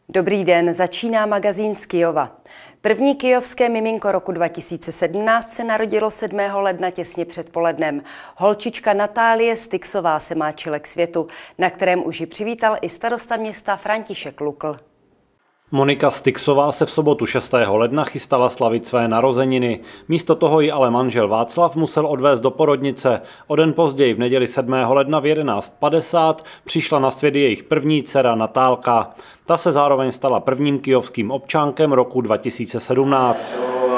Dobrý den, začíná magazín z Kyjova. První kyjovské miminko roku 2017 se narodilo 7. ledna těsně před polednem. Holčička Natálie Styxová se má čile k světu, na kterém už ji přivítal i starosta města František Lukl. Monika Styxová se v sobotu 6. ledna chystala slavit své narozeniny. Místo toho ji ale manžel Václav musel odvést do porodnice. O den později v neděli 7. ledna v 11:50 přišla na svět jejich první dcera Natálka. Ta se zároveň stala prvním kyjovským občánkem roku 2017.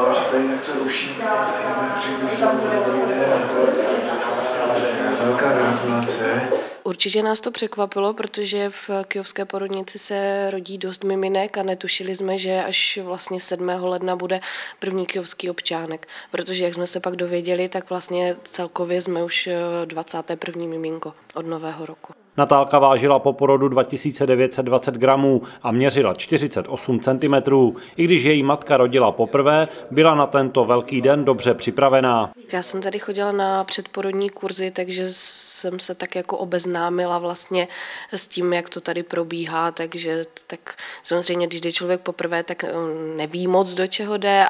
Velká gratulace. Určitě nás to překvapilo, protože v kyjovské porodnici se rodí dost miminek a netušili jsme, že až vlastně 7. ledna bude první kyjovský občánek. Protože jak jsme se pak dověděli, tak vlastně celkově jsme už 21. miminko od nového roku. Natálka vážila po porodu 2920 gramů a měřila 48 cm. I když její matka rodila poprvé, byla na tento velký den dobře připravená. Já jsem tady chodila na předporodní kurzy, takže jsem se tak jako obeznámila vlastně s tím, jak to tady probíhá, takže tak samozřejmě, když jde člověk poprvé, tak neví moc, do čeho jde,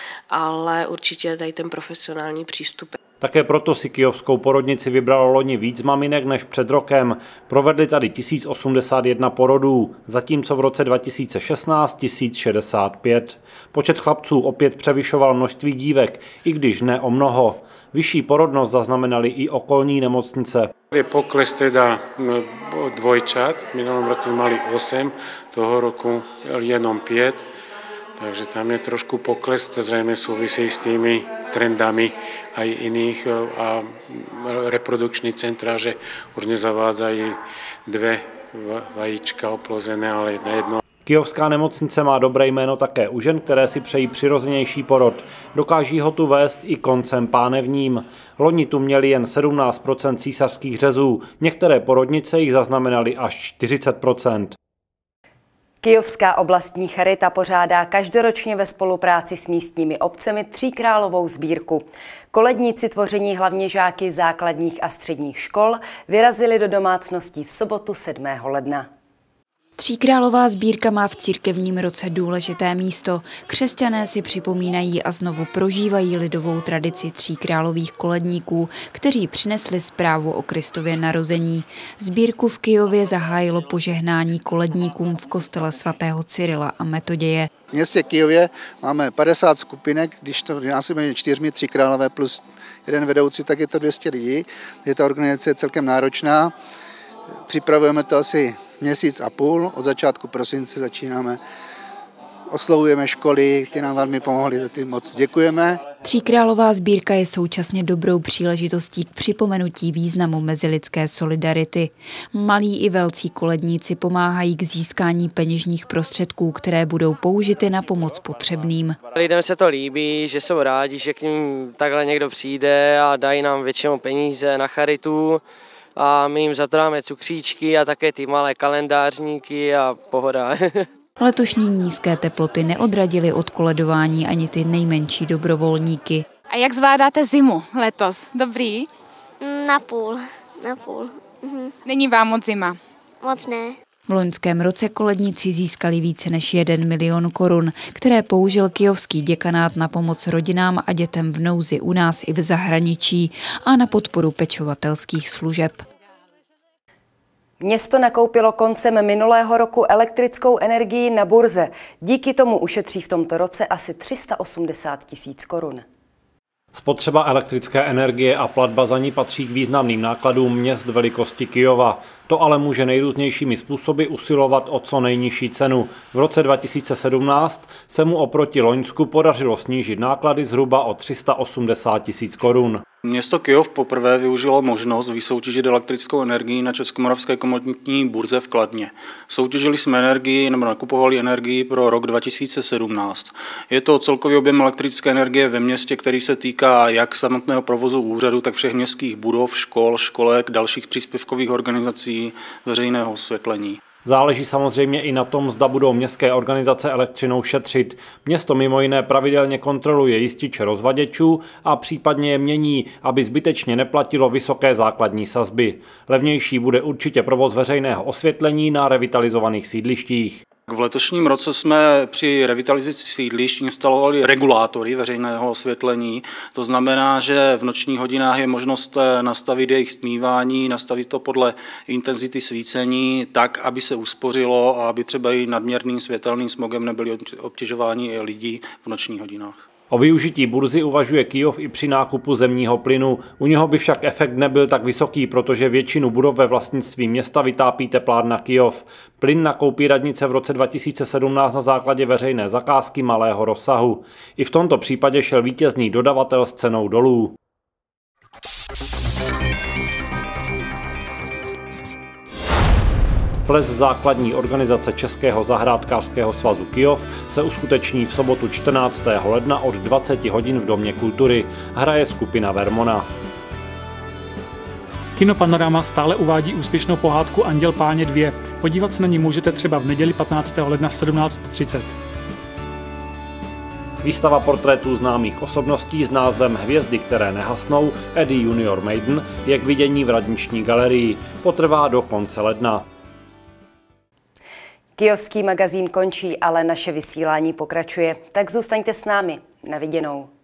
ale určitě tady ten profesionální přístup. Také proto si kyjovskou porodnici vybralo loni víc maminek než před rokem. Provedli tady 1081 porodů, zatímco v roce 2016 1065. Počet chlapců opět převyšoval množství dívek, i když ne o mnoho. Vyšší porodnost zaznamenali i okolní nemocnice. Je pokles teda dvojčat, v minulom roce mali 8, toho roku jenom 5. Takže tam je trošku pokles, to zřejmě souvisí s tými trendami aj iných a reprodukční centra, že už nezavádzají 2 vajíčka oplozené, ale jedno. Kyjovská nemocnice má dobré jméno také u žen, které si přejí přirozenější porod. Dokáží ho tu vést i koncem pánevním. Loni tu měli jen 17% císařských řezů, některé porodnice jich zaznamenaly až 40%. Kyjovská oblastní charita pořádá každoročně ve spolupráci s místními obcemi tříkrálovou sbírku. Koledníci tvoření hlavně žáky základních a středních škol vyrazili do domácností v sobotu 7. ledna. Tříkrálová sbírka má v církevním roce důležité místo. Křesťané si připomínají a znovu prožívají lidovou tradici tříkrálových koledníků, kteří přinesli zprávu o Kristově narození. Sbírku v Kyjově zahájilo požehnání koledníkům v kostele svatého Cyrila a Metoděje. V městě Kyjově máme 50 skupinek, když to násobíme 4 tříkrálové plus jeden vedoucí, tak je to 200 lidí. Ta organizace je celkem náročná. Připravujeme to asi měsíc a půl, od začátku prosince začínáme, oslovujeme školy, ty nám velmi pomohli, za tím moc děkujeme. Tříkrálová sbírka je současně dobrou příležitostí k připomenutí významu mezilidské solidarity. Malí i velcí koledníci pomáhají k získání peněžních prostředků, které budou použity na pomoc potřebným. Lidem se to líbí, že jsou rádi, že k ním takhle někdo přijde a dají nám většinou peníze na charitu. A my jim za to dáme cukříčky a také ty malé kalendářníky a pohoda. Letošní nízké teploty neodradily od koledování ani ty nejmenší dobrovolníky. A jak zvládáte zimu letos? Dobrý? Na půl. Není vám moc zima? Moc ne. V loňském roce koledníci získali více než 1 milion korun, které použil kyjovský děkanát na pomoc rodinám a dětem v nouzi u nás i v zahraničí a na podporu pečovatelských služeb. Město nakoupilo koncem minulého roku elektrickou energii na burze. Díky tomu ušetří v tomto roce asi 380 000 korun. Spotřeba elektrické energie a platba za ní patří k významným nákladům měst velikosti Kyjova. To ale může nejrůznějšími způsoby usilovat o co nejnižší cenu. V roce 2017 se mu oproti loňsku podařilo snížit náklady zhruba o 380 000 korun. Město Kyjov poprvé využilo možnost vysoutěžit elektrickou energii na Českomoravské komoditní burze v Kladně. Soutěžili jsme energii nebo nakupovali energii pro rok 2017. Je to celkový objem elektrické energie ve městě, který se týká jak samotného provozu úřadu, tak všech městských budov, škol, školek, dalších příspěvkových organizací, veřejného osvětlení. Záleží samozřejmě i na tom, zda budou městské organizace elektřinou šetřit. Město mimo jiné pravidelně kontroluje jističe rozvaděčů a případně je mění, aby zbytečně neplatilo vysoké základní sazby. Levnější bude určitě provoz veřejného osvětlení na revitalizovaných sídlištích. V letošním roce jsme při revitalizaci sídlišť instalovali regulátory veřejného osvětlení. To znamená, že v nočních hodinách je možnost nastavit jejich stmívání, nastavit to podle intenzity svícení tak, aby se uspořilo a aby třeba i nadměrným světelným smogem nebyli obtěžováni lidi v nočních hodinách. O využití burzy uvažuje Kyjov i při nákupu zemního plynu. U něho by však efekt nebyl tak vysoký, protože většinu budov ve vlastnictví města vytápí teplárna Kyjov. Plyn nakoupí radnice v roce 2017 na základě veřejné zakázky malého rozsahu. I v tomto případě šel vítězný dodavatel s cenou dolů. Ples základní organizace Českého zahrádkářského svazu Kyjov se uskuteční v sobotu 14. ledna od 20 hodin v Domě kultury. Hraje skupina Vermona. Kino Panorama stále uvádí úspěšnou pohádku Anděl páně 2. Podívat se na ní můžete třeba v neděli 15. ledna v 17:30. Výstava portrétů známých osobností s názvem Hvězdy, které nehasnou, Eddie Junior Maiden, je k vidění v Radniční galerii. Potrvá do konce ledna. Kyjovský magazín končí, ale naše vysílání pokračuje. Tak zůstaňte s námi. Na viděnou.